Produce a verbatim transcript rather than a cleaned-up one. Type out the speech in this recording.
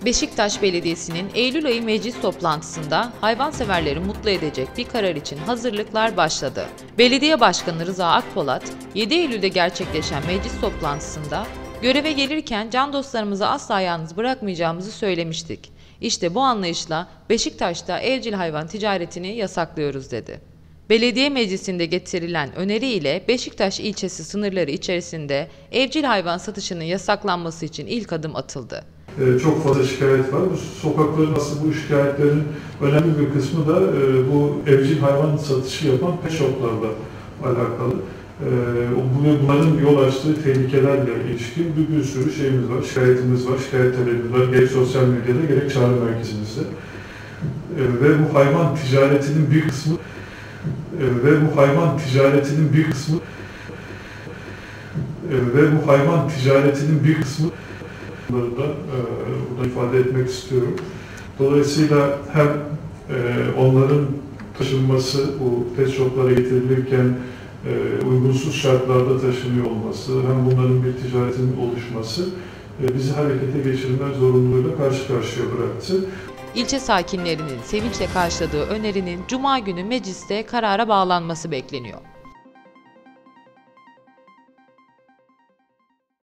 Beşiktaş Belediyesi'nin Eylül ayı meclis toplantısında hayvanseverleri mutlu edecek bir karar için hazırlıklar başladı. Belediye Başkanı Rıza Akpolat, yedi Eylül'de gerçekleşen meclis toplantısında göreve gelirken can dostlarımızı asla yalnız bırakmayacağımızı söylemiştik. İşte bu anlayışla Beşiktaş'ta evcil hayvan ticaretini yasaklıyoruz dedi. Belediye meclisinde getirilen öneri ile Beşiktaş ilçesi sınırları içerisinde evcil hayvan satışının yasaklanması için ilk adım atıldı. Ee, çok fazla şikayet var. Bu sokakların aslında bu şikayetlerin önemli bir kısmı da e, bu evcil hayvan satışı yapan pet shoplarla alakalı. E, bunların yol açtığı tehlikelerle ilişkin bir, bir sürü şeyimiz var, şikayetimiz var, şikayet talebimiz var. Gerek sosyal medyada gerek çağrı merkezimizde. E, ve bu hayvan ticaretinin bir kısmı e, ve bu hayvan ticaretinin bir kısmı e, ve bu hayvan ticaretinin bir kısmı Bunları da e, burada ifade etmek istiyorum. Dolayısıyla hem e, onların taşınması, bu pet shoplara getirilirken e, uygunsuz şartlarda taşınıyor olması, hem bunların bir ticaretinin oluşması e, bizi harekete geçirmek zorunluluğuyla karşı karşıya bıraktı. İlçe sakinlerinin sevinçle karşıladığı önerinin Cuma günü mecliste karara bağlanması bekleniyor.